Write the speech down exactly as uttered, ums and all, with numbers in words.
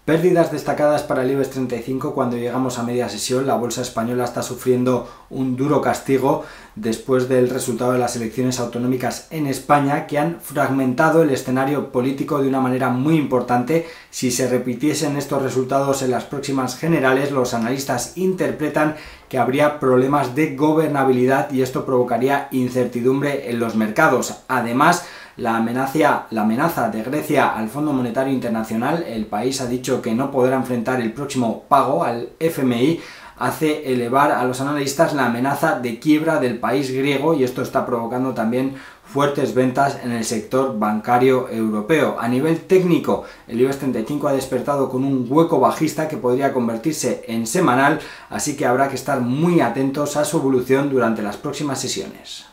Pérdidas destacadas para el IBEX treinta y cinco cuando llegamos a media sesión. La bolsa española está sufriendo un duro castigo después del resultado de las elecciones autonómicas en España, que han fragmentado el escenario político de una manera muy importante. Si se repitiesen estos resultados en las próximas generales, los analistas interpretan que habría problemas de gobernabilidad y esto provocaría incertidumbre en los mercados. Además, La amenaza, la amenaza de Grecia al Fondo Monetario Internacional, el país ha dicho que no podrá enfrentar el próximo pago al F M I, hace elevar a los analistas la amenaza de quiebra del país griego y esto está provocando también fuertes ventas en el sector bancario europeo. A nivel técnico, el IBEX treinta y cinco ha despertado con un hueco bajista que podría convertirse en semanal, así que habrá que estar muy atentos a su evolución durante las próximas sesiones.